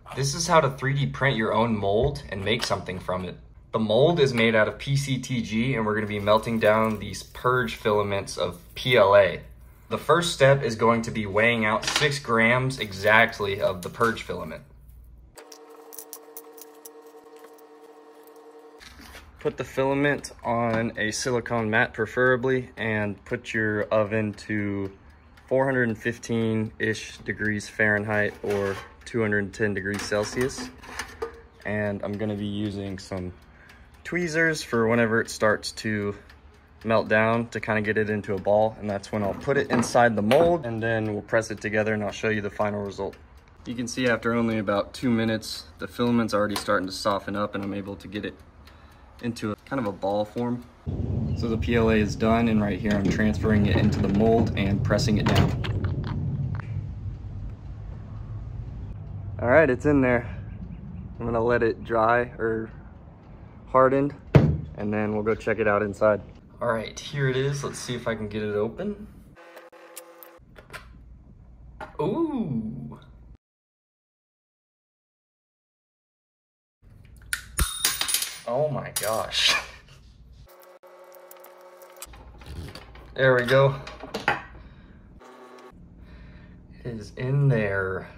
This is how to 3D print your own mold and make something from it. The mold is made out of PCTG, and we're going to be melting down these purge filaments of PLA. The first step is going to be weighing out 6 grams exactly of the purge filament. Put the filament on a silicone mat preferably, and put your oven to 415-ish degrees Fahrenheit or 210 degrees Celsius. And I'm going to be using some tweezers for whenever it starts to melt down to kind of get it into a ball, and that's when I'll put it inside the mold, and then we'll press it together and I'll show you the final result. You can see after only about 2 minutes, the filament's already starting to soften up and I'm able to get it into a kind of a ball form. So the PLA is done, and right here I'm transferring it into the mold and pressing it down. All right, it's in there. I'm gonna let it dry or harden, and then we'll go check it out inside. All right, here it is. Let's see if I can get it open. Ooh. Oh my gosh. There we go. It is in there.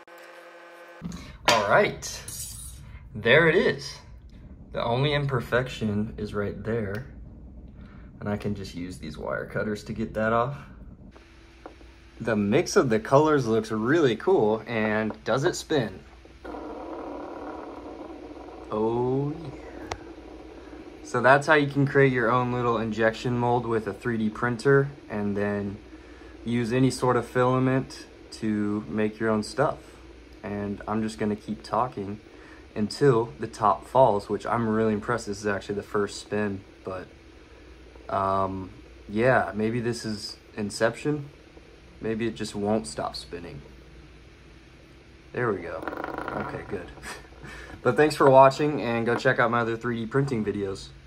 All right, there it is. The only imperfection is right there, and I can just use these wire cutters to get that off. The mix of the colors looks really cool, and does it spin? Oh yeah. So that's how you can create your own little injection mold with a 3D printer, and then use any sort of filament to make your own stuff. And I'm just gonna keep talking until the top falls, which I'm really impressed. This is actually the first spin, but yeah, maybe this is Inception. Maybe it just won't stop spinning. There we go. Okay, good. But thanks for watching, and go check out my other 3D printing videos.